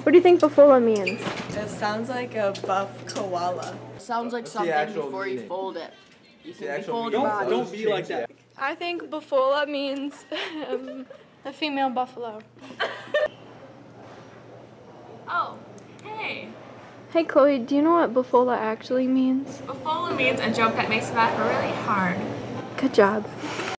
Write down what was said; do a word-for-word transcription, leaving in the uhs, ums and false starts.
What do you think buffalo means? It sounds like a buff koala. Sounds like What's the something actual before you meaning? fold it. You The can actual fold meaning. your Don't- body. don't be like that. I think buffalo means um, a female buffalo. Oh, hey. Hey Chloe, do you know what buffalo actually means? Buffalo means a joke that makes you laugh really hard. Good job.